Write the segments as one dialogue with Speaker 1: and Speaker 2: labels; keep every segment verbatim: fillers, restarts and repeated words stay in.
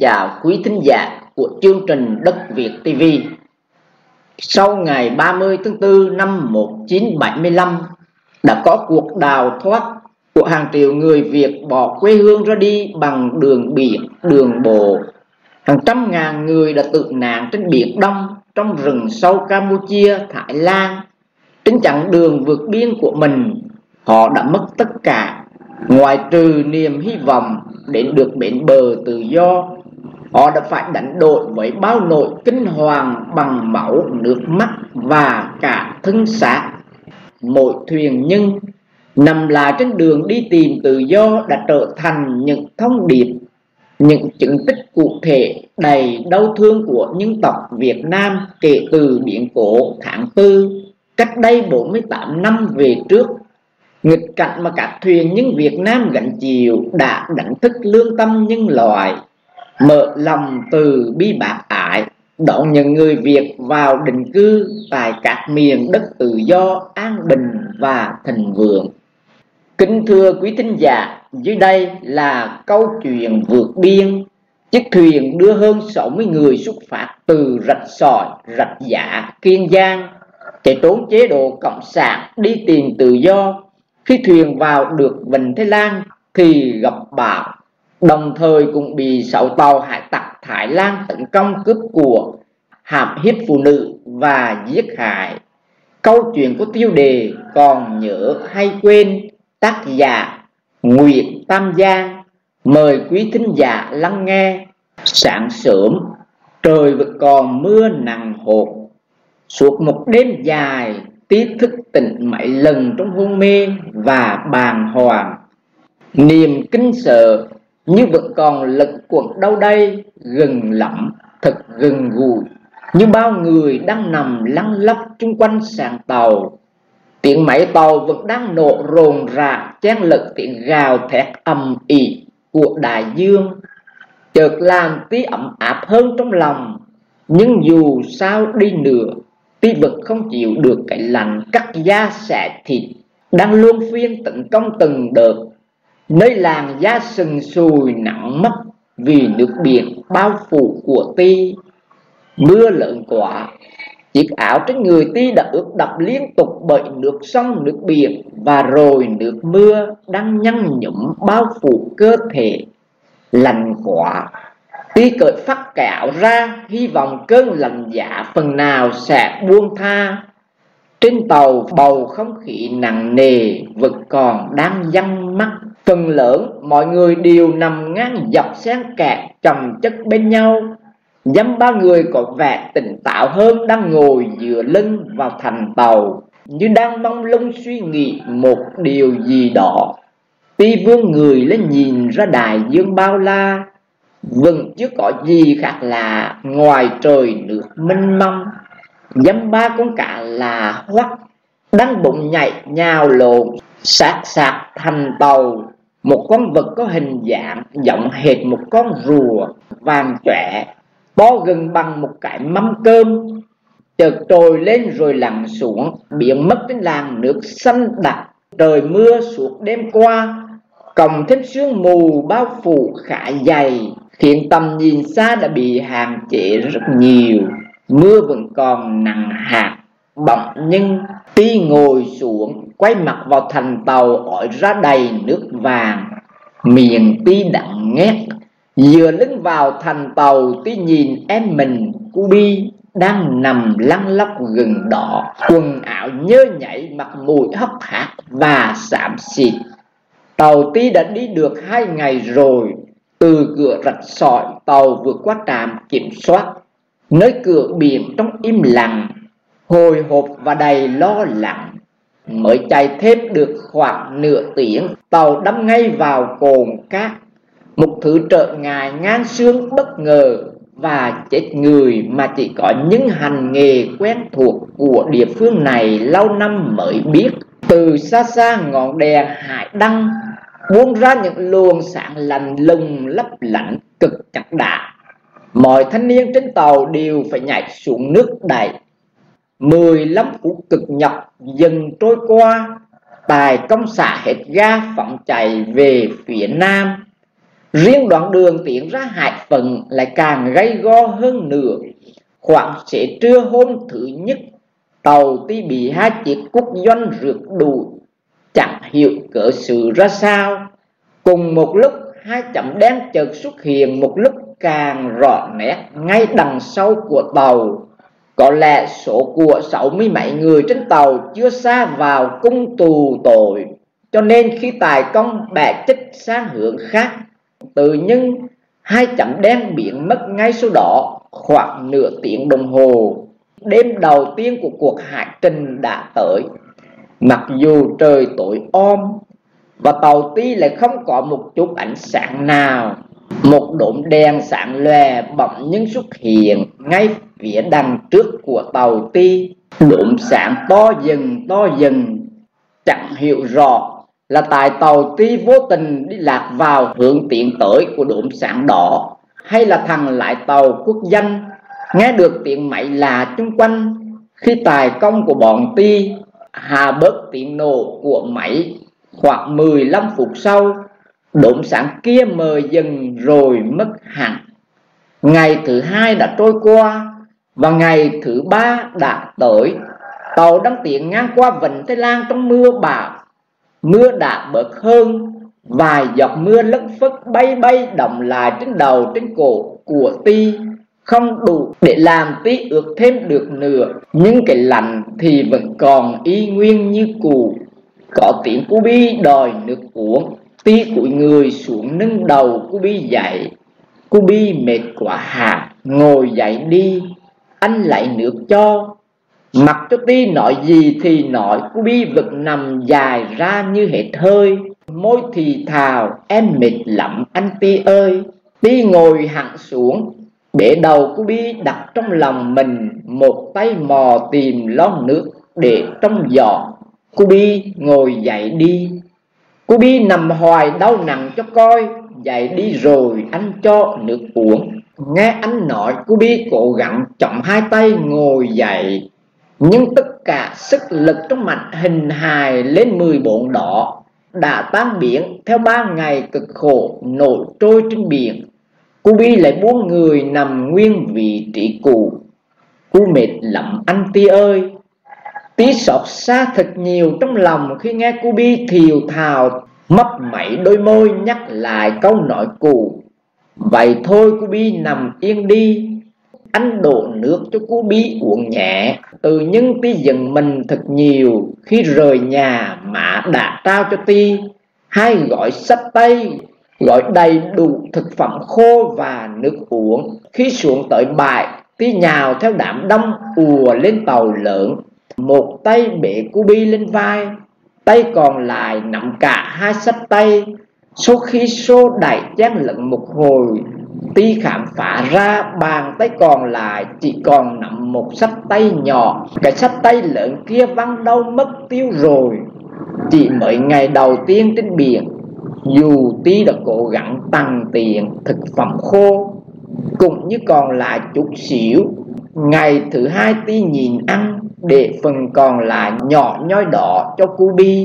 Speaker 1: chào quý thính giả của chương trình Đất Việt ti vi. Sau ngày ba mươi tháng tư năm một nghìn chín trăm bảy mươi lăm, đã có cuộc đào thoát của hàng triệu người Việt bỏ quê hương ra đi bằng đường biển, đường bộ. Hàng trăm ngàn người đã tử nạn trên Biển Đông, trong rừng sâu Campuchia, Thái Lan. Trên chặng đường vượt biên của mình, họ đã mất tất cả, ngoại trừ niềm hy vọng đến được bến bờ tự do. Họ đã phải đánh đổi với bao nỗi kinh hoàng bằng máu, nước mắt và cả thân xác. Mỗi thuyền nhân nằm lại trên đường đi tìm tự do đã trở thành những thông điệp, những chứng tích cụ thể đầy đau thương của dân tộc Việt Nam kể từ biến cố tháng tư cách đây bốn mươi tám năm về trước. Nghịch cảnh mà các thuyền nhân Việt Nam gánh chịu đã đánh thức lương tâm nhân loại, mở lòng từ bi bác ái, đón những người Việt vào định cư tại các miền đất tự do, an bình và thịnh vượng. Kính thưa quý thính giả, dưới đây là câu chuyện vượt biên. Chiếc thuyền đưa hơn sáu mươi người xuất phát từ Rạch Sỏi, Rạch Giá, Kiên Giang, chạy trốn chế độ cộng sản đi tìm tự do. Khi thuyền vào được Vịnh Thái Lan thì gặp bão, đồng thời cũng bị sáu tàu hải tặc Thái Lan tấn công cướp của, hãm hiếp phụ nữ và giết hại. Câu chuyện có tiêu đề Còn nhớ hay quên, tác giả Nguyễn Tam Giang. Mời quý thính giả lắng nghe. Sáng sớm, trời vẫn còn mưa nặng hột. Suốt một đêm dài, Tí thức tỉnh mấy lần trong hôn mê và bàng hoàng. Niềm kinh sợ như vẫn còn lẫn quẩn đâu đây, gần lắm, thật gần gũi, như bao người đang nằm lăn lóc chung quanh sàn tàu. Tiếng máy tàu vẫn đang nổ rồn rã, chen lẫn tiếng gào thét ầm ĩ của đại dương, chợt làm Tí ấm áp hơn trong lòng. Nhưng dù sao đi nữa, Tí vẫn không chịu được cái lạnh cắt da xẻ thịt đang luân phiên tấn công từng đợt, nơi làn da sừng sùi nặng mất vì nước biển bao phủ của Tí. Mưa lớn quá, chiếc áo trên người Tí đã ướt đẫm liên tục bởi nước sông nước biển, và rồi nước mưa đang nhăn nhúm bao phủ cơ thể. Lạnh quá, Tí cởi phắt cái áo ra, hy vọng cơn lạnh giá phần nào sẽ buông tha. Trên tàu bầu không khí nặng nề vẫn còn đang giăng mắt. Phần lớn mọi người đều nằm ngang dọc xen kẹt chồng chất bên nhau. Dăm ba người có vẻ tỉnh táo hơn đang ngồi dựa lưng vào thành tàu, như đang mong lung suy nghĩ một điều gì đó. Tí vươn người lên nhìn ra đại dương bao la, vẫn chưa có gì khác lạ ngoài trời nước mênh mông. Dăm ba con cá là hoắc đang bụng nhảy nhào lộn sát sát thành tàu. Một con vật có hình dạng giống hệt một con rùa vàng chóe, to gần bằng một cái mâm cơm, chợt trồi lên rồi lặn xuống, biến mất trên làn nước xanh đặc. Trời mưa suốt đêm qua, cộng thêm sương mù bao phủ khá dày, khiến tầm nhìn xa đã bị hạn chế rất nhiều. Mưa vẫn còn nặng hạt. Bỗng nhưng Tí ngồi xuống, quay mặt vào thành tàu ỏi ra đầy nước vàng. Miệng Tí đắng nghét, dựa lưng vào thành tàu. Tí nhìn em mình Cubi đang nằm lăn lóc gần đó, quần áo nhơ nhảy, mặt mũi hốc hác và xám xịt. Tàu Tí đã đi được hai ngày rồi. Từ cửa Rạch Sỏi, tàu vượt qua trạm kiểm soát, nơi cửa biển trong im lặng, hồi hộp và đầy lo lắng. Mới chạy thêm được khoảng nửa tiếng, tàu đâm ngay vào cồn cát, một thứ trở ngại ngang xương bất ngờ và chết người mà chỉ có những hành nghề quen thuộc của địa phương này lâu năm mới biết. Từ xa xa ngọn đèn hải đăng buông ra những luồng sáng lạnh lùng lấp lánh cực chặt đá. Mọi thanh niên trên tàu đều phải nhảy xuống nước đẩy. Mười lăm phút cực nhọc dần trôi qua, tài công xả hết ga phóng chạy về phía nam. Riêng đoạn đường tiến ra Hải Phận lại càng gay go hơn nữa. Khoảng xế trưa hôm thứ nhất, tàu Ti bị hai chiếc quốc doanh rượt đuổi, chẳng hiểu cớ sự ra sao. Cùng một lúc, hai chấm đen chợt xuất hiện một lúc càng rõ nét ngay đằng sau của tàu. Có lẽ số của sáu mươi mấy người trên tàu chưa xa vào cung tù tội, cho nên khi Tài Công bẻ chích sang hướng khác, tự nhiên hai chấm đen biến mất ngay sau đó. Khoảng nửa tiếng đồng hồ, đêm đầu tiên của cuộc hải trình đã tới. Mặc dù trời tối om và tàu Ti lại không có một chút ánh sáng nào, một đốm đèn sáng lòe bỗng nhưng xuất hiện ngay phía đằng trước của tàu Ti. Đốm sáng to dần to dần, chẳng hiểu rõ là tại tàu Ti vô tình đi lạc vào hướng tiến tới của đốm sáng đỏ, hay là thằng lái tàu quốc danh nghe được tiếng máy lạ chung quanh. Khi tài công của bọn Ti hạ bớt tiếng nổ của máy, khoảng mười lăm phút sau, đốm sáng kia mờ dần rồi mất hẳn. Ngày thứ hai đã trôi qua và ngày thứ ba đã tới. Tàu đang tiến ngang qua Vịnh Thái Lan trong mưa bão. Mưa đã bớt hơn, vài giọt mưa lất phất bay bay đọng lại trên đầu trên cổ của Ti, không đủ để làm Ti ướt thêm được nữa. Nhưng cái lạnh thì vẫn còn y nguyên như cũ. Có tiếng Cu Bi đòi nước uống. Ti cúi người xuống nâng đầu Cu Bi dậy. Cu Bi mệt quá hả, ngồi dậy đi, anh lấy nước cho. Mặc cho Ti nói gì thì nói, Cu Bi vẫn nằm dài ra như hết hơi. Môi thì thào, em mệt lắm anh Ti ơi. Ti ngồi hẳn xuống, bể đầu Cu Bi đặt trong lòng mình, một tay mò tìm lon nước để trong giỏ. Cu Bi ngồi dậy đi. Cu Bi nằm hoài đau nặng cho coi. Dậy đi rồi anh cho nước uống. Nghe anh nói, Cu Bi cố gắng chống hai tay ngồi dậy, nhưng tất cả sức lực trong mặt hình hài lên mười bốn đó đã tan biến theo ba ngày cực khổ nổi trôi trên biển. Cu Bi lại buông người nằm nguyên vị trí cũ. Cu mệt lắm anh Ti ơi. Ti xót xa thật nhiều trong lòng khi nghe Cu Bi thiều thào, mấp máy đôi môi nhắc lại câu nói cũ. Vậy thôi Cu Bi nằm yên đi, anh đổ nước cho Cu Bi uống nhẹ. Tự nhiên Ti giận mình thật nhiều khi rời nhà mà đã trao cho Ti hai gói xách tay, gói đầy đủ thực phẩm khô và nước uống. Khi xuống tới bãi, Ti nhào theo đám đông ùa lên tàu lớn. Một tay bế Cu Bi lên vai, tay còn lại nắm cả hai xách tay. Sau khi xô đẩy chen lẫn một hồi, Ti khám phá ra bàn tay còn lại chỉ còn nắm một xách tay nhỏ. Cái xách tay lớn kia văng đâu mất tiêu rồi. Chỉ mới ngày đầu tiên trên biển, dù Ti đã cố gắng tăng tiền thực phẩm khô cũng như còn lại chút xíu. Ngày thứ hai Ti nhìn ăn để phần còn lại nhỏ nhoi đỏ cho Cu Bi.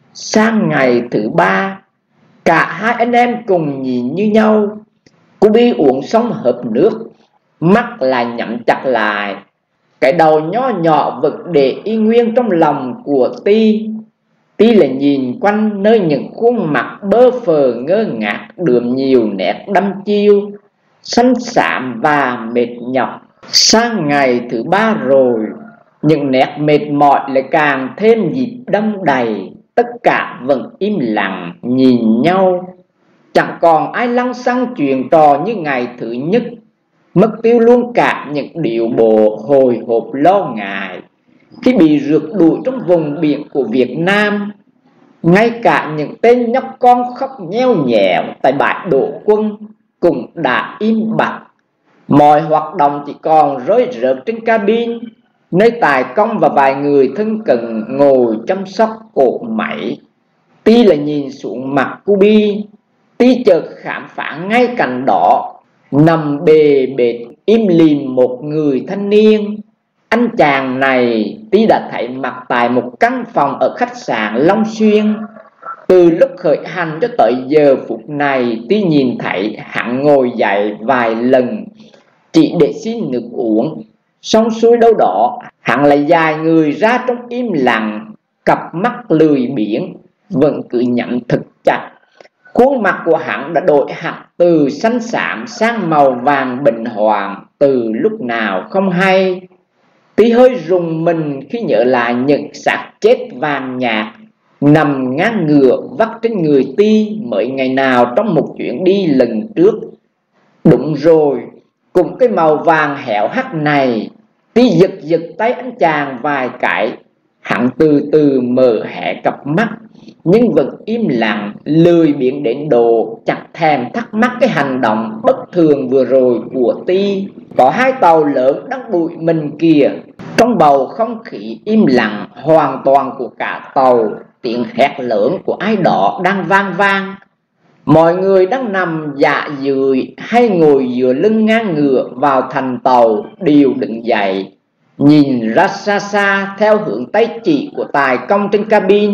Speaker 1: Sang ngày thứ ba, cả hai anh em cùng nhìn như nhau. Cu Bi uống xong hớp nước, mắt lại nhắm chặt lại. Cái đầu nhỏ nhỏ vẫn để y nguyên trong lòng của Ti. Ti lại nhìn quanh nơi những khuôn mặt bơ phờ ngơ ngác đượm nhiều nét đăm chiêu, xanh xám và mệt nhọc. Sang ngày thứ ba rồi, những nét mệt mỏi lại càng thêm dịp đâm đầy. Tất cả vẫn im lặng nhìn nhau, chẳng còn ai lăng xăng chuyện trò như ngày thứ nhất. Mất tiêu luôn cả những điệu bộ hồi hộp lo ngại khi bị rượt đuổi trong vùng biển của Việt Nam. Ngay cả những tên nhóc con khóc nheo nhẹo tại bãi đổ quân cũng đã im bặt. Mọi hoạt động chỉ còn rối rợt trên cabin, nơi Tài Công và vài người thân cận ngồi chăm sóc cột máy. Ti là nhìn xuống mặt Cu Bi, Ti chợt khám phá ngay cạnh đó nằm bề bệt im lìm một người thanh niên. Anh chàng này Ti đã thấy mặt tại một căn phòng ở khách sạn Long Xuyên. Từ lúc khởi hành cho tới giờ phút này, Tí nhìn thấy hắn ngồi dậy vài lần chỉ để xin nước uống. Xong xuôi đâu đó, hắn lại dài người ra trong im lặng, cặp mắt lười biếng vẫn cứ nhắm thật chặt. Khuôn mặt của hắn đã đổi hẳn từ xanh xám sang màu vàng bệnh hoạn từ lúc nào không hay. Tí hơi rùng mình khi nhớ lại những xác chết vàng nhạt nằm ngang ngửa vắt trên người Tí mấy ngày nào trong một chuyến đi lần trước. Đúng rồi, cùng cái màu vàng hẻo hắt này. Tí giật giật tay anh chàng vài cái. Hắn từ từ mở hé cặp mắt, nhưng vẫn im lặng, lười biếng đến độ chặt thèm thắc mắc cái hành động bất thường vừa rồi của Tí. Có hai tàu lớn đang bụi mình kìa. Trong bầu không khí im lặng hoàn toàn của cả tàu, tiếng hét lớn của ai đó đang vang vang. Mọi người đang nằm dạ dười hay ngồi dựa lưng ngang ngửa vào thành tàu đều đứng dậy, nhìn ra xa xa theo hướng tay chỉ của tài công trên cabin.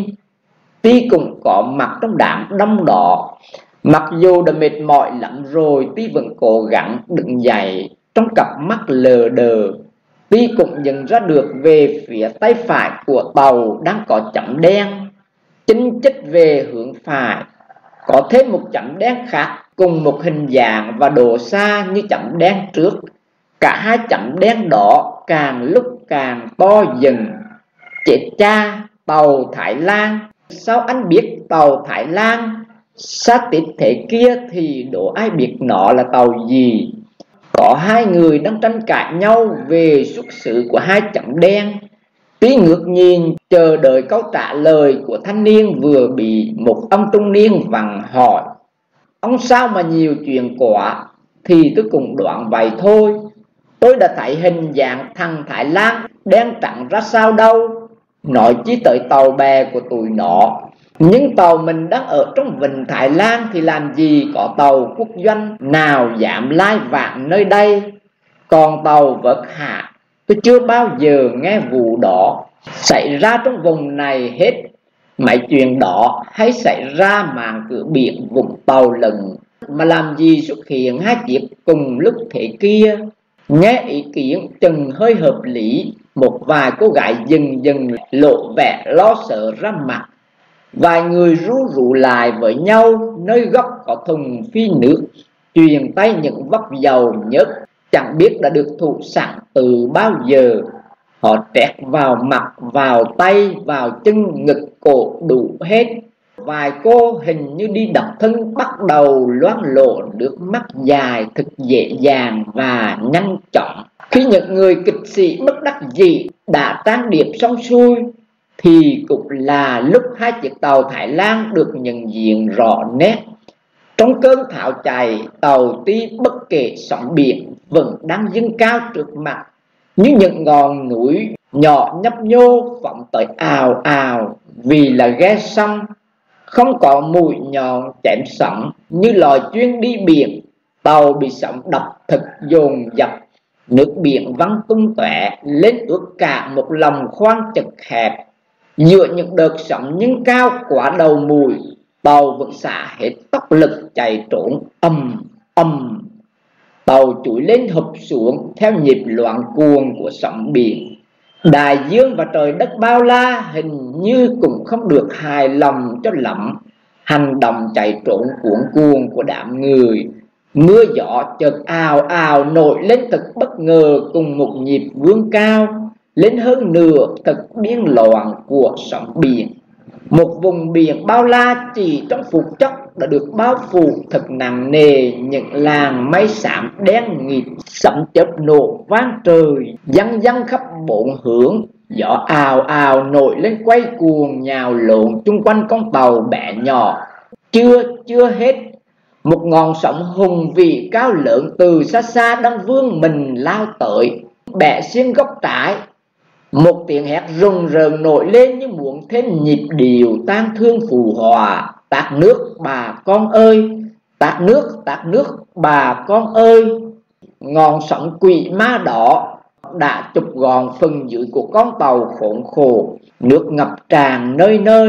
Speaker 1: Tí cũng có mặt trong đám đông đó. Mặc dù đã mệt mỏi lắm rồi, Tí vẫn cố gắng đứng dậy. Trong cặp mắt lờ đờ, Tí cũng nhận ra được về phía tay phải của tàu đang có chấm đen chính chích về hướng phải. Có thêm một chấm đen khác cùng một hình dạng và độ xa như chấm đen trước. Cả hai chấm đen đó càng lúc càng to dần. Chết cha, tàu Thái Lan. Sao anh biết tàu Thái Lan? Sát tít thế kia thì đố ai biết nó là tàu gì. Có hai người đang tranh cãi nhau về xuất xứ của hai chấm đen. Tí ngước nhìn chờ đợi câu trả lời của thanh niên vừa bị một ông trung niên vặn hỏi. Ông sao mà nhiều chuyện quá? Thì tôi cũng đoán vậy thôi. Tôi đã thấy hình dạng thằng Thái Lan đen trắng ra sao đâu, nói chi tới tàu bè của tụi nó. Nhưng tàu mình đang ở trong vịnh Thái Lan thì làm gì có tàu quốc doanh nào dám lai vãng nơi đây. Còn tàu vớt hạ, tôi chưa bao giờ nghe vụ đó xảy ra trong vùng này hết. Mấy chuyện đó hay xảy ra màn cửa biển Vũng Tàu lần, mà làm gì xuất hiện hai chiếc cùng lúc thế kia. Nghe ý kiến chừng hơi hợp lý. Một vài cô gái dần dần lộ vẻ lo sợ ra mặt. Vài người ru rủ lại với nhau nơi góc có thùng phi nước, truyền tay những vốc dầu nhớt chẳng biết đã được thủ sẵn từ bao giờ. Họ trét vào mặt, vào tay, vào chân, ngực, cổ đủ hết. Vài cô hình như đi độc thân bắt đầu loáng lộ nước mắt dài thật dễ dàng và nhanh chóng. Khi những người kịch sĩ bất đắc dĩ đã trang điểm xong xuôi thì cũng là lúc hai chiếc tàu Thái Lan được nhận diện rõ nét. Trong cơn tháo chạy, tàu Tí bất kể sóng biển vẫn đang dâng cao trước mặt như những ngọn núi nhỏ nhấp nhô phóng tới ào ào. Vì là ghe sông không có mũi nhọn chém sóng như loài chuyên đi biển, tàu bị sóng đập thật dồn dập. Nước biển văng tung tóe lên ướt cả một lòng khoang chật hẹp. Giữa những đợt sóng nhưng cao quá đầu mùi, tàu vẫn xả hết tốc lực chạy trốn ầm ầm. Tàu trụi lên hụp xuống theo nhịp loạn cuồng của sóng biển. Đại dương và trời đất bao la hình như cũng không được hài lòng cho lắm hành động chạy trốn cuộn cuồng của đám người. Mưa gió chợt ào ào nổi lên thật bất ngờ cùng một nhịp vươn cao lên hơn nửa thật điên loạn của sóng biển. Một vùng biển bao la chỉ trong phút chốc đã được bao phủ thật nặng nề những làn mây xám đen nghịt. Sấm chớp nổ vang trời văng văng khắp bốn hướng. Gió ào ào nổi lên quay cuồng nhào lộn chung quanh con tàu bé nhỏ. Chưa chưa hết, một ngọn sóng hùng vĩ cao lớn từ xa xa đang vươn mình lao tới, bẻ xiên góc trái. Một tiếng hét rùng rợn nổi lên như muốn thêm nhịp điệu tang thương phù hòa. Tát nước bà con ơi, tát nước, tát nước bà con ơi. Ngọn sóng quỷ ma đỏ đã chụp gọn phần dưới của con tàu khốn khổ. Nước ngập tràn nơi nơi,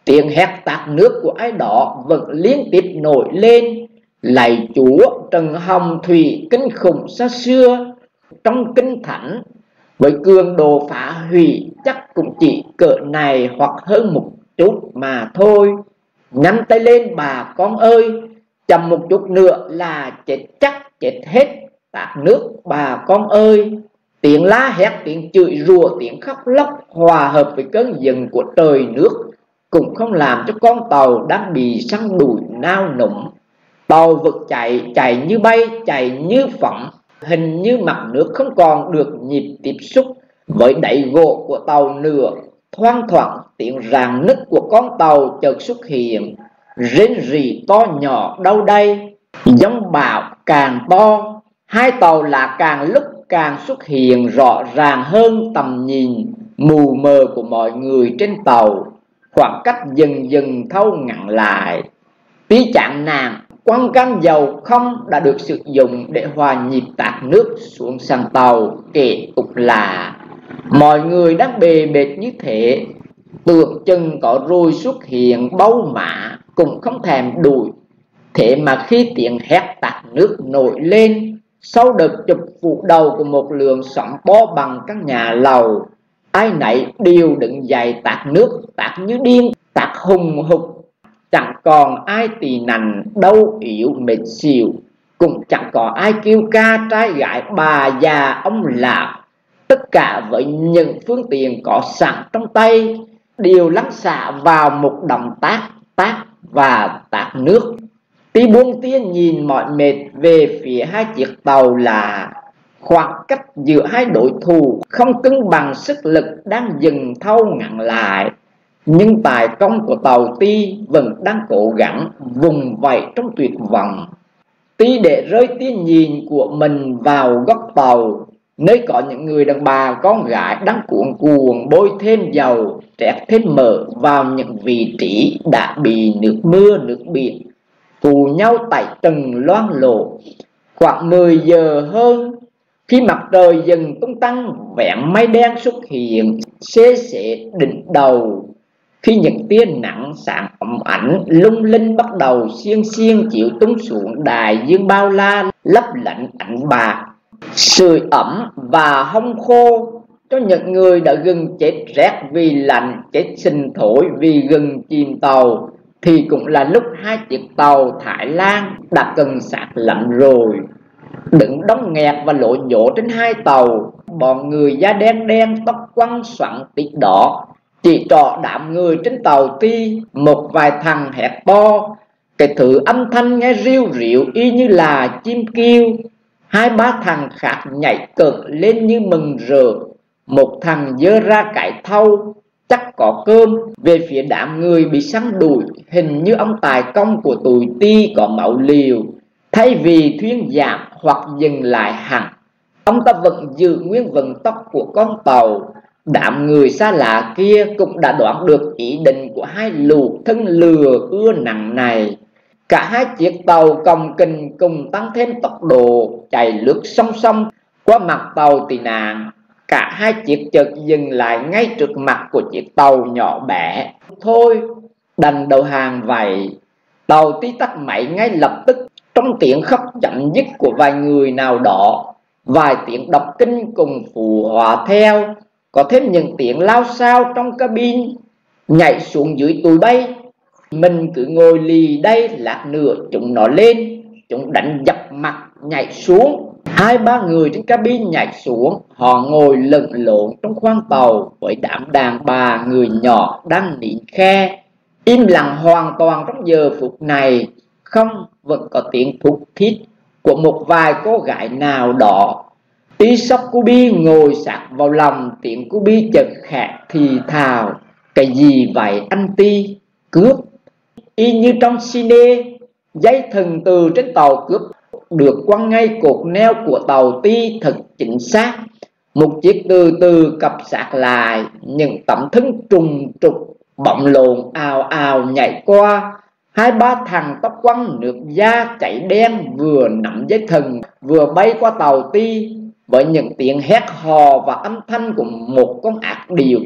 Speaker 1: Tiếng hét tạt nước của ai đó vẫn liên tiếp nổi lên. Lạy Chúa trần hồng thủy kinh khủng xa xưa. Trong kinh thánh với cường độ phá hủy chắc cũng chỉ cỡ này hoặc hơn một chút mà thôi. Nhắm tay lên bà con ơi, chậm một chút nữa là chết chắc chết hết tạt nước bà con ơi. Tiếng la hét, tiếng chửi rủa, tiếng khóc lóc hòa hợp với cơn giận của trời nước cũng không làm cho con tàu đang bị săn đuổi nao núng. Tàu vực chạy, chạy như bay, chạy như phỏng, hình như mặt nước không còn được nhịp tiếp xúc với đáy gỗ của tàu nữa. Thoang thoảng tiếng ràng nứt của con tàu chợt xuất hiện, rên rỉ to nhỏ đâu đây. Giông bão càng to, hai tàu là càng lúc càng xuất hiện rõ ràng hơn tầm nhìn mù mờ của mọi người trên tàu. Khoảng cách dần dần thâu ngắn lại. Tí chạng nàng quăng can dầu không đã được sử dụng để hòa nhịp tạt nước xuống sàn tàu. Kể cũng là mọi người đang bề bệt như thế, tưởng chừng có rồi xuất hiện bâu mã cũng không thèm đuổi. Thế mà khi tiếng hét tạt nước nổi lên, sau đợt chụp vụ đầu của một lượng sóng bó bằng các nhà lầu, ai nấy đều đứng dậy tạt nước, tạt như điên, tạt hùng hục. Chẳng còn ai tì nạnh đau yếu mệt xỉu, cũng chẳng có ai kêu ca trai gái bà già ông lão. Tất cả với những phương tiện có sẵn trong tay đều lăn xả vào một động tác tát và tạt nước. Tí buông tiên nhìn mọi mệt về phía hai chiếc tàu là khoảng cách giữa hai đối thủ không cân bằng sức lực đang dần thâu ngắn lại. Nhưng tài công của tàu Ti vẫn đang cố gắng vùng vẫy trong tuyệt vọng. Ti để rơi tia nhìn của mình vào góc tàu, nơi có những người đàn bà con gái đang cuộn cuộn bôi thêm dầu, trét thêm mỡ vào những vị trí đã bị nước mưa nước biển phù nhau tại từng loang lộ. Khoảng mười giờ hơn, khi mặt trời dần tung tăng, vẹn mây đen xuất hiện xê xệ đỉnh đầu. Khi những tia nắng sáng ấm ảnh lung linh bắt đầu xiên xiên chiếu tung xuống đại dương bao la lấp lạnh ảnh bạc, sưởi ấm và hong khô cho những người đã gần chết rét vì lạnh, chết sình thối vì gần chìm tàu, thì cũng là lúc hai chiếc tàu Thái Lan đã cần sạc lạnh rồi. Đứng đóng nghẹt và lộ nhổ trên hai tàu, bọn người da đen đen tóc quăng xoắn tít đỏ chỉ trọ đám người trên tàu Ti. Một vài thằng hét to, cái thứ âm thanh nghe riu riu y như là chim kêu. Hai ba thằng khác nhảy cợt lên như mừng rỡ. Một thằng giơ ra cái thau chắc có cơm về phía đám người bị săn đuổi. Hình như ông tài công của tụi Ti có máu liều, thay vì thuyên giảm hoặc dừng lại hẳn, ông ta vẫn giữ nguyên vận tốc của con tàu. Đám người xa lạ kia cũng đã đoán được ý định của hai lũ thân lừa ưa nặng này. Cả hai chiếc tàu cồng kình cùng tăng thêm tốc độ chạy lướt song song qua mặt tàu tị nạn. Cả hai chiếc chợt dừng lại ngay trước mặt của chiếc tàu nhỏ bé. Thôi đành đầu hàng vậy. Tàu Ti tắt máy ngay lập tức, trong tiếng khóc chấm dứt của vài người nào đó, vài tiếng đọc kinh cùng phụ họa theo. Có thêm những tiếng lao xao trong cabin. Nhảy xuống dưới tụi bay, mình cứ ngồi lì đây, lát nữa chúng nó lên, chúng đánh dập mặt nhảy xuống. Hai ba người trên cabin nhảy xuống, họ ngồi lẫn lộn trong khoang tàu với đám đàn bà người nhỏ đang nín khe, im lặng hoàn toàn trong giờ phút này. Không, vẫn có tiếng thút thít của một vài cô gái nào đó. Tí sóc Cubi ngồi sát vào lòng tiếng Cubi chợt khẽ thì thào, cái gì vậy anh Ti? Cướp? Y như trong cine, dây thừng từ trên tàu cướp được quăng ngay cột neo của tàu Ti thật chính xác. Một chiếc từ từ cập sát lại, những tấm thân trùng trục bọng lộn ào ào nhảy qua. Hai ba thằng tóc quăng nước da chảy đen vừa nắm dây thừng vừa bay qua tàu Ti với những tiếng hét hò và âm thanh của một con ác điệu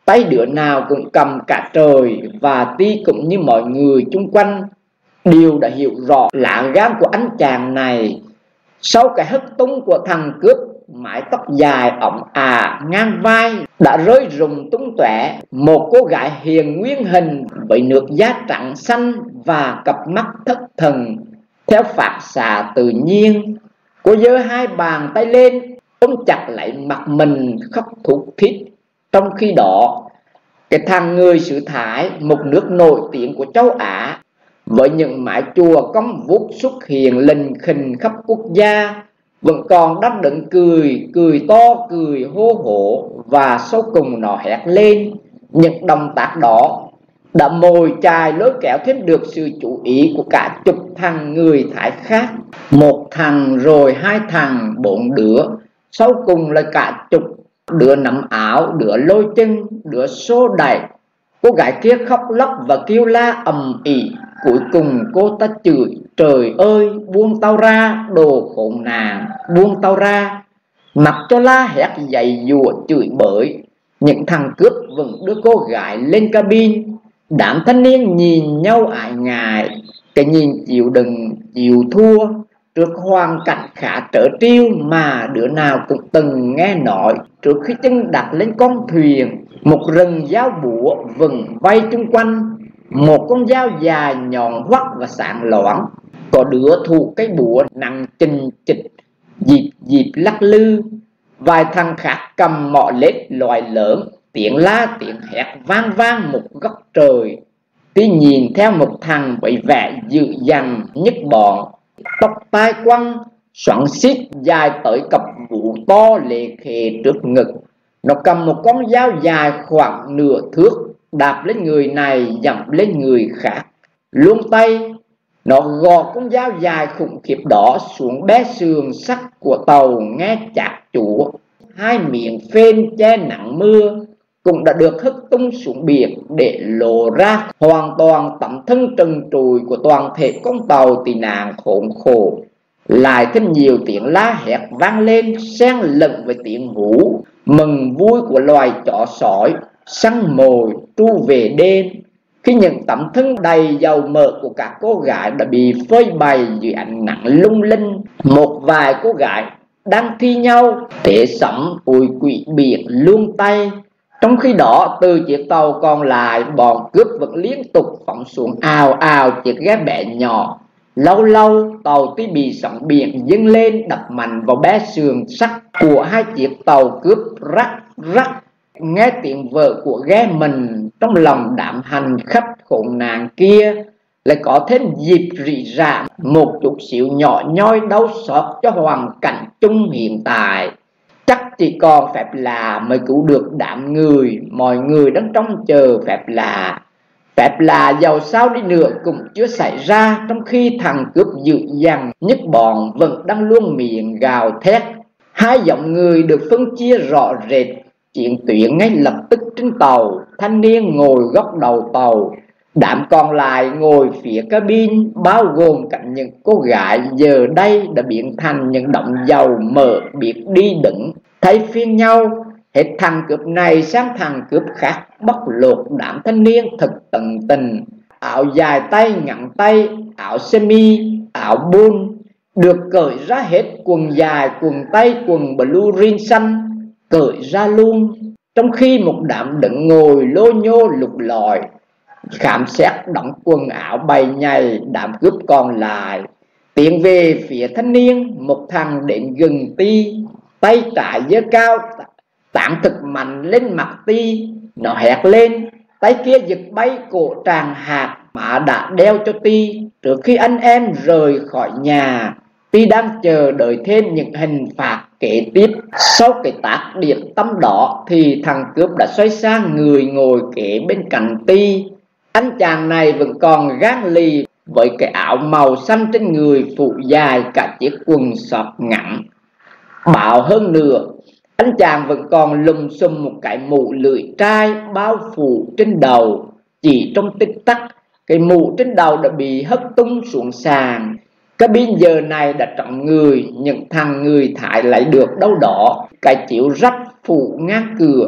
Speaker 1: Tay đứa nào cũng cầm cả trời, và Ti cũng như mọi người chung quanh đều đã hiểu rõ lá gan của anh chàng này. Sau cái hất tung của thằng cướp, mái tóc dài ỏng ả ngang vai đã rơi rụng tung tóe. Một cô gái hiền nguyên hình với nước da trắng xanh và cặp mắt thất thần theo phản xạ tự nhiên. Cô giơ hai bàn tay lên ôm chặt lấy mặt mình khóc thút thít. Trong khi đó, cái thằng người xứ Thái, một nước nổi tiếng của châu Á, với những mái chùa cong vút xuất hiện lình khình khắp quốc gia, vẫn còn đang đứng cười, cười to, cười hô hổ, và sau cùng nó hét lên. Những động tác đó đã mồi chài lối kéo thêm được sự chú ý của cả chục thằng người Thái khác. Một thằng rồi hai thằng, bốn đứa, sau cùng là cả chục. Đứa nắm áo, đứa lôi chân, đứa xô đẩy. Cô gái kia khóc lóc và kêu la ầm ĩ. Cuối cùng cô ta chửi: trời ơi, buông tao ra, đồ khốn nạn, buông tao ra. Mặc cho la hét dậy dùa chửi bới, những thằng cướp vẫn đưa cô gái lên cabin. Đám thanh niên nhìn nhau ải ngại, cái nhìn chịu đựng chịu thua trước hoàn cảnh khá trở trêu mà đứa nào cũng từng nghe nói. Trước khi chân đặt lên con thuyền, một rừng dao búa vừng vây chung quanh, một con dao dài nhọn hoắt và sáng loáng. Có đứa thủ cái búa nặng chình chịch, dịp dịp lắc lư. Vài thằng khác cầm mọ lết loại lớn, tiếng la tiếng hét vang vang một góc trời. Tuy nhìn theo một thằng với vẻ dữ dằn nhức bọn, tóc tai quăng xoắn xít dài tới cặp vú to lệ khề trước ngực. Nó cầm một con dao dài khoảng nửa thước, đạp lên người này dẫm lên người khác. Luông tay nó gọt con dao dài khủng khiếp đó xuống bé sườn sắt của tàu nghe chát chúa. Hai miệng phên che nắng mưa cũng đã được hất tung xuống biển, để lộ ra hoàn toàn tấm thân trần trụi của toàn thể con tàu tị nạn khốn khổ. Lại thêm nhiều tiếng la hét vang lên, xen lẫn với tiếng hú mừng vui của loài chó sói săn mồi tru về đêm. Khi những tấm thân đầy dầu mỡ của các cô gái đã bị phơi bày dưới ánh nắng lung linh, một vài cô gái đang thi nhau thế sẫm ủi quỷ biển luông tay. Trong khi đó, từ chiếc tàu còn lại, bọn cướp vẫn liên tục phóng xuống ào ào chiếc ghe bé nhỏ. Lâu lâu, tàu tuy bị sóng biển dâng lên đập mạnh vào bé sườn sắt của hai chiếc tàu cướp rắc rắc. Nghe tiếng vợ của ghe mình, trong lòng đám hành khách khốn nạn kia lại có thêm dịp rỉ rả một chút xíu nhỏ nhoi đau xót cho hoàn cảnh chung hiện tại. Chắc chỉ còn phép lạ mới cứu được đám người. Mọi người đang trông chờ phép lạ. Phép lạ dầu sao đi nữa cũng chưa xảy ra, trong khi thằng cướp dữ dằn nhức bọn vẫn đang luôn miệng gào thét. Hai giọng người được phân chia rõ rệt. Chiến tuyến ngay lập tức trên tàu. Thanh niên ngồi góc đầu tàu, đám còn lại ngồi phía cabin, bao gồm cả những cô gái giờ đây đã biến thành những đống dầu mỡ biết đi đứng thay phiên nhau, hết thằng cướp này sang thằng cướp khác bóc lột đám thanh niên thật tận tình. Áo dài tay ngắn tay, áo sơ mi, áo bun được cởi ra hết, quần dài, quần tay, quần blue rin xanh cởi ra luôn. Trong khi một đám đứng ngồi lô nhô lục lọi khám xét đóng quần áo bày nhầy đám cướp còn lại. Tiến về phía thanh niên, một thằng đến gần Ti, tay trái giơ cao tán thực mạnh lên mặt Ti. Nó hét lên, tay kia giật bay cổ tràng hạt mà đã đeo cho Ti trước khi anh em rời khỏi nhà. Ti đang chờ đợi thêm những hình phạt kế tiếp. Sau cái tác điểm tâm đó thì thằng cướp đã xoay sang người ngồi kế bên cạnh Ti. Anh chàng này vẫn còn gán lì với cái áo màu xanh trên người, phụ dài cả chiếc quần sọt ngắn. Bảo hơn nữa, anh chàng vẫn còn lùm xùm một cái mũ lưỡi trai bao phủ trên đầu. Chỉ trong tích tắc, cái mũ trên đầu đã bị hất tung xuống sàn. Cabin giờ này đã trống người, những thằng người Thái lại được đâu đó cái chiếu rách phủ ngang cửa,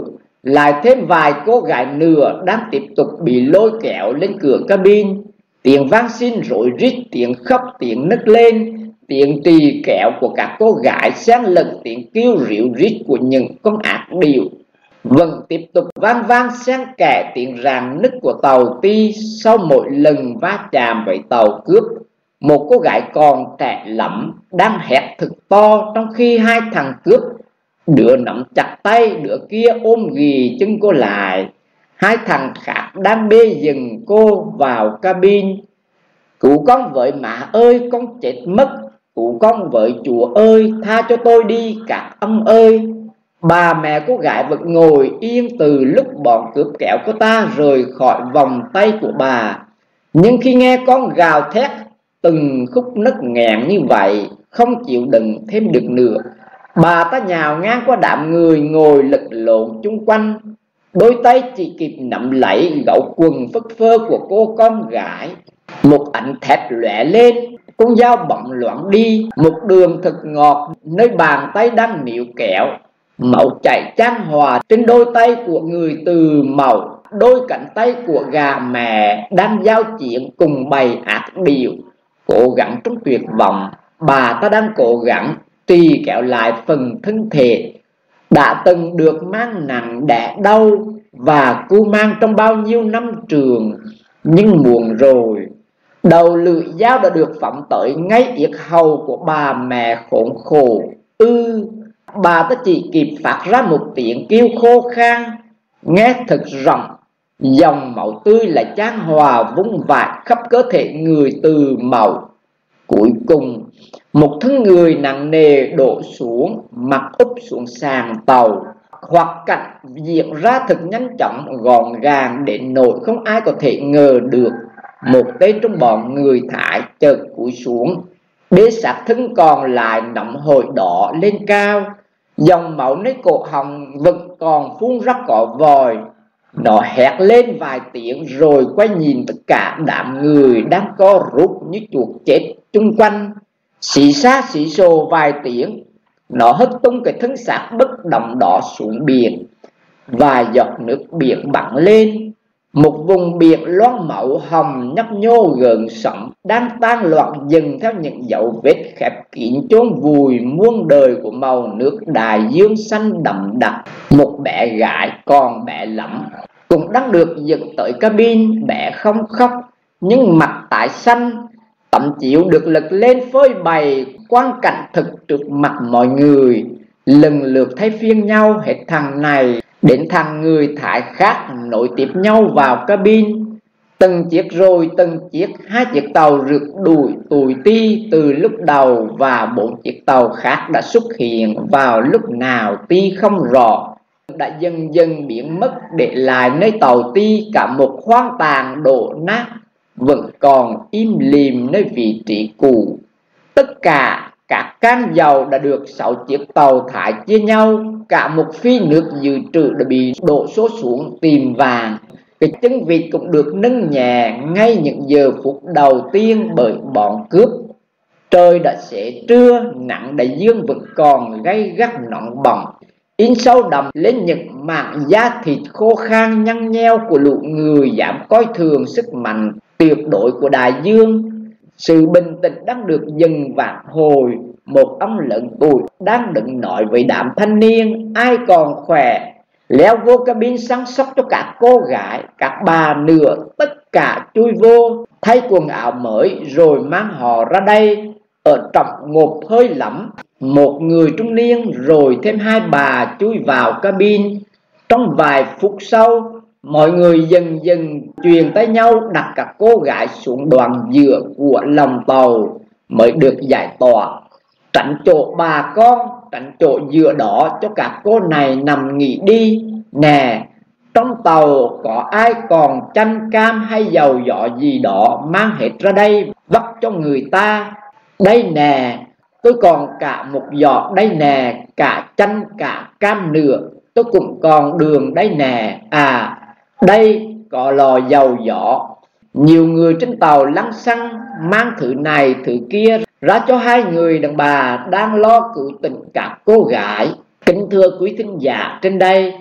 Speaker 1: Lại thêm vài cô gái nữa đang tiếp tục bị lôi kéo lên cửa cabin. Tiếng vang xin rối rít, tiếng khóc, tiếng nức lên, tiếng tỳ kéo của các cô gái xen lẫn tiếng kêu ríu rít của những con ác điểu. Vẫn tiếp tục vang vang xen kẽ tiếng ràng nức của tàu Ti sau mỗi lần va chạm với tàu cướp. Một cô gái còn trẻ lắm đang hét thật to, trong khi hai thằng cướp, đứa nắm chặt tay, đứa kia ôm ghì chân cô lại. Hai thằng khác đang bê dừng cô vào cabin. Cứu con với má ơi, con chết mất. Cứu con với Chúa ơi, tha cho tôi đi các ông ơi. Bà mẹ cô gái vẫn ngồi yên từ lúc bọn cướp kéo cô ta rời khỏi vòng tay của bà. Nhưng khi nghe con gào thét từng khúc nấc nghẹn như vậy, không chịu đựng thêm được nữa, bà ta nhào ngang qua đám người ngồi lật lộn chung quanh. Đôi tay chỉ kịp nắm lấy gấu quần phất phơ của cô con gái. Một ánh thép lóe lên, con dao bỗng loạn đi. Một đường thật ngọt nơi bàn tay đang níu kéo. Máu chảy chan hòa trên đôi tay của người từ màu. Đôi cánh tay của gà mẹ đang giao chiến cùng bầy ác điểu. Cố gắng trong tuyệt vọng, bà ta đang cố gắng tì kéo lại phần thân thể đã từng được mang nặng đẻ đau và cưu mang trong bao nhiêu năm trường. Nhưng muộn rồi, đầu lưỡi dao đã được phóng tới ngay yết hầu của bà mẹ khốn khổ. Ư ừ, bà ta chỉ kịp phát ra một tiếng kêu khô khan, nghe thật rộng. Dòng máu tươi lại chan hòa vung vãi khắp cơ thể người từ màu. Cuối cùng, một thân người nặng nề đổ xuống, mặt úp xuống sàn tàu. Hoặc cảnh diễn ra thật nhanh chóng, gọn gàng đến nỗi không ai có thể ngờ được. Một tên trong bọn người Thái chợt cúi xuống, bế sát thân còn lại nóng hổi đỏ lên cao. Dòng máu nơi cổ họng vẫn còn phun ra cỏ vòi. Nó hét lên vài tiếng rồi quay nhìn tất cả đám người đang co rút như chuột chết chung quanh. Xì xa xì xồ vài tiếng, nó hất tung cái thân xác bất động đó xuống biển. Vài giọt nước biển bắn lên. Một vùng biển loang máu hồng nhấp nhô gợn sóng đang tan loạn dần theo những dấu vết khép kín chôn vùi muôn đời của màu nước đại dương xanh đậm đặc. Một bé gái còn bé lắm cũng đang được dẫn tới cabin. Bé không khóc nhưng mặt tái xanh. Tấm chiếu được lật lên phơi bày quang cảnh thực trước mặt mọi người. Lần lượt thay phiên nhau, hết thằng này đến thằng người Thái khác nối tiếp nhau vào cabin. Từng chiếc rồi từng chiếc, hai chiếc tàu rượt đuổi tụi Ti từ lúc đầu, và bốn chiếc tàu khác đã xuất hiện vào lúc nào Ti không rõ. Đã dần dần biến mất, để lại nơi tàu Ti cả một hoang tàn đổ nát, vẫn còn im lìm nơi vị trí cũ. Tất cả các can dầu đã được sáu chiếc tàu Thái chia nhau. Cả một phi nước dự trữ đã bị đổ số xuống tìm vàng. Cái chân vịt cũng được nâng nhẹ ngay những giờ phút đầu tiên bởi bọn cướp. Trời đã xế trưa, nắng đại dương vẫn còn gay gắt nóng bỏng, in sâu đậm lên những mảng da thịt khô khan nhăn nheo của lũ người dám coi thường sức mạnh tuyệt đối của đại dương. Sự bình tĩnh đang được dần vạn hồi. Một ông lớn tuổi đang đứng nói với đám thanh niên ai còn khỏe, leo vô cabin săn sóc cho các cô gái. Các bà nữa tất cả chui vô, thay quần áo mới rồi mang họ ra đây. Ở trong ngộp hơi lắm, một người trung niên rồi thêm hai bà chui vào cabin. Trong vài phút sau, mọi người dần dần truyền tay nhau đặt các cô gái xuống đoạn giữa của lòng tàu mới được giải tỏa, tránh chỗ bà con, tránh chỗ giữa đó cho các cô này nằm nghỉ đi. Nè, trong tàu có ai còn chanh cam hay dầu giỏ gì đó mang hết ra đây vắt cho người ta. Đây nè, tôi còn cả một giọt đây nè, cả chanh cả cam nữa, tôi cũng còn đường đây nè. À, đây có lò dầu giỏ. Nhiều người trên tàu lăng xăng mang thứ này thứ kia ra cho hai người đàn bà đang lo cứu tỉnh các cô gái. Kính thưa quý thính giả, trên đây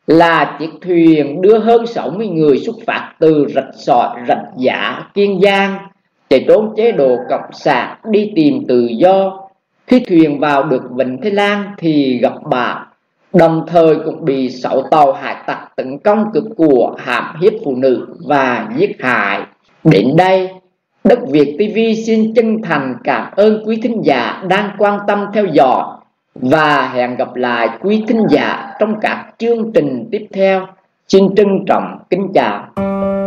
Speaker 1: là chiếc thuyền đưa hơn sáu mươi người xuất phát từ Rạch Sỏi, Rạch Giá, Kiên Giang để trốn chế độ cộng sản đi tìm tự do. Khi thuyền vào được Vịnh Thái Lan thì gặp bão, đồng thời cũng bị sáu tàu hải tặc tấn công cướp của, hãm hiếp phụ nữ và giết hại. Đến đây, Đất Việt ti vi xin chân thành cảm ơn quý thính giả đang quan tâm theo dõi và hẹn gặp lại quý thính giả trong các chương trình tiếp theo. Xin trân trọng kính chào.